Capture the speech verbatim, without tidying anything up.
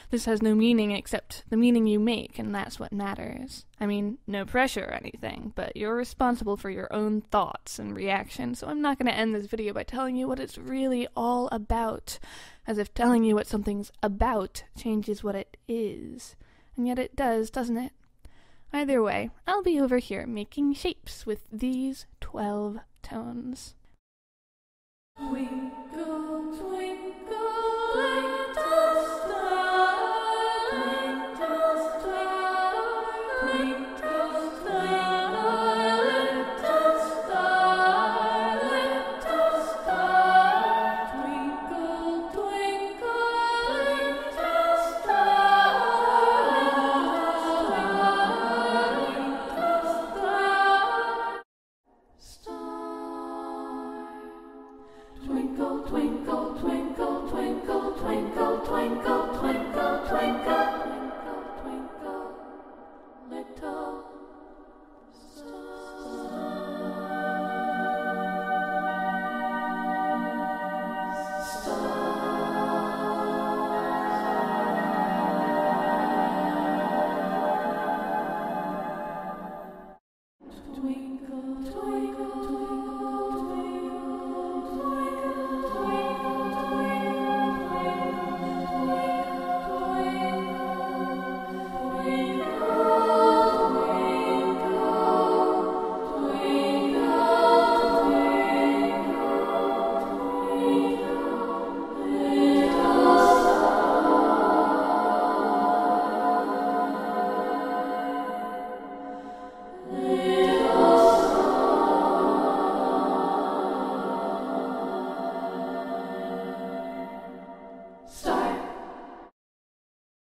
This has no meaning except the meaning you make, and that's what matters. I mean, no pressure or anything, but you're responsible for your own thoughts and reactions, so I'm not going to end this video by telling you what it's really all about, as if telling you what something's about changes what it is. And yet it does, doesn't it? Either way, I'll be over here making shapes with these twelve tones. We